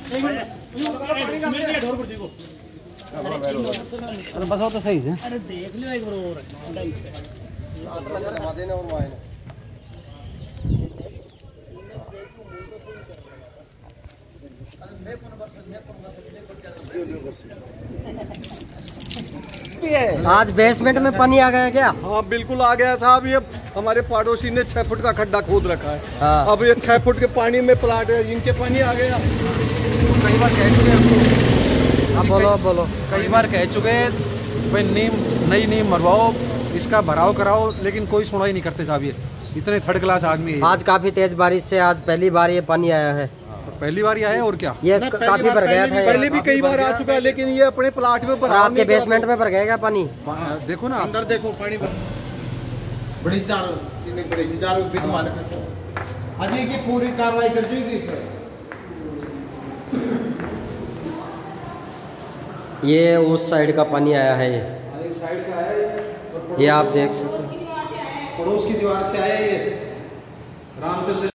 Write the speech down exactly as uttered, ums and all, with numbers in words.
अरे बस वो तो सही है। अरे देख लो एक बार और आज बेसमेंट में पानी आ गया क्या? हाँ बिल्कुल आ गया साहब। ये हमारे पड़ोसी ने छह फुट का खड्डा खोद रखा है। हाँ। अब ये छह फुट के पानी में प्लाट है, इनके पानी आ गया। कई बार कह चुके हैं, अब बोलो बोलो कई बार कह चुके हैं भाई नीम नई नीम मरवाओ, इसका भराव कराओ, लेकिन कोई सुनाई नहीं करते साहब। ये इतने थर्ड क्लास आदमी है। आज काफी तेज बारिश से आज पहली बार ये पानी आया है। पहली बार ही आया और क्या, ये काफी भर गया था। पहले भी कई बार आ चुका है, लेकिन ये अपने प्लाट में भरा। आपके बेसमेंट में भर गएगा पानी। देखो ना अंदर देखो पानी बड़ी अजी की पूरी कार्रवाई कर चुकी। ये उस साइड का पानी आया है। ये इस साइड से आया ये, ये आप देख सकते हैं। पड़ोस की दीवार से आया ये। रामचंद्र